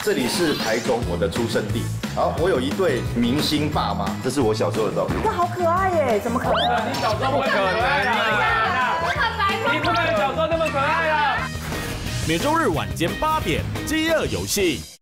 这里是台中，我的出生地。好，我有一对明星爸妈，这是我小时候的照片。 这好可爱耶，怎么可能？ 你小时候不可能啊！你不可能小时候那么可爱啊！ 每周日晚间8点，饥饿游戏。